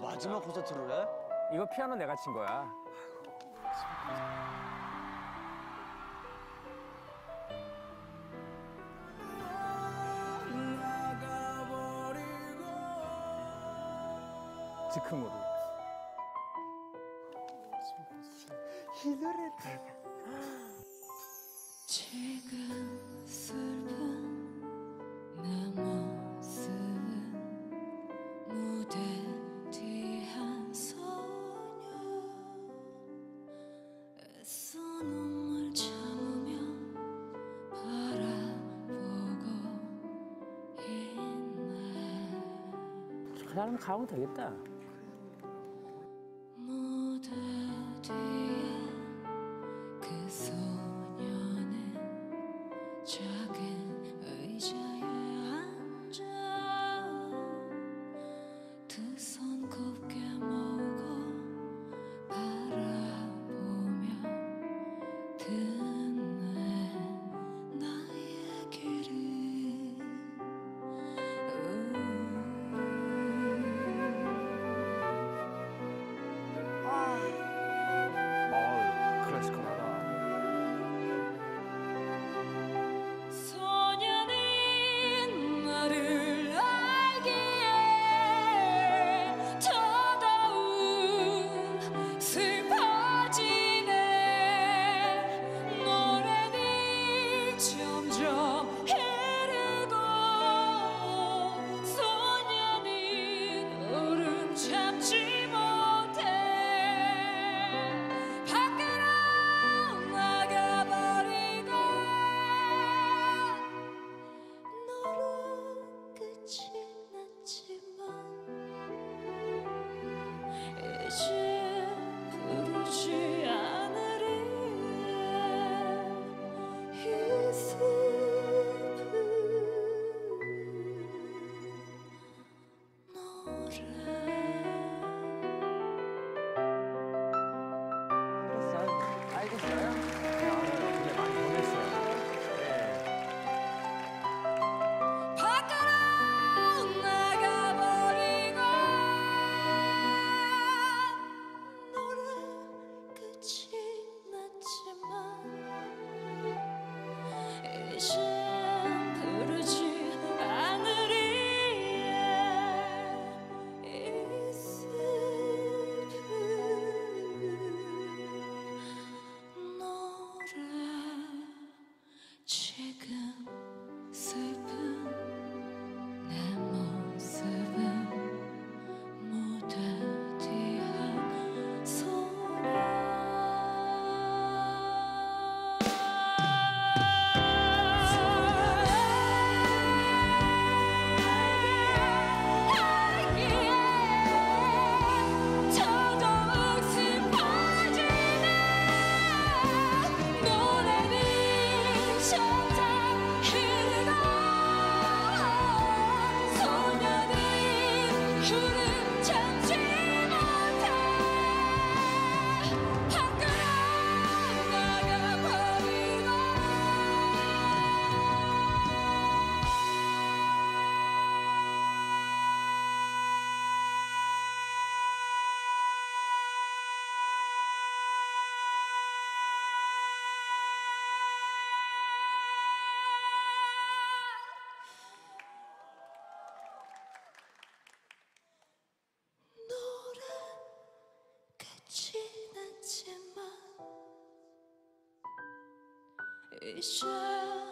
마지막 콘서트를 해? 이거 피아노 내가 친 거야. 즉흥으로. 이 노래를. 지금 슬픈 내 모습은 무대 뒤 한 소녀 애써 눈물 참으며 바라보고 있네. 그 사람 가면 되겠다. 무대 뒤에 그 소녀는 작은 의자에 앉아 두 손 곱게 모으고 바라보며 듣네 나의 길을. 클래시컬하다. 소녀는 나를 알기에 더더욱 슬퍼지네. 노래는 점점 흐르고 소녀는 울음 참지 못해 밖으로 나가버리고 너로 끝이 났지만 이제 부르지 않으리 이 슬픈 노래. 알겠어요? 근데 많이 보냈어요. 밖으로 나가버리고 노래 끝이 났지만 이젠 부르지 않으리 이 슬픈 노래. 지금 슬픈 내 모습은 무대 뒤 한 소녀. 더더욱 슬퍼지네. 노래는 점점 흐르고 소녀는 울음 참지 못해 밖으로 나가버리고 노래 끝이 났지만 이제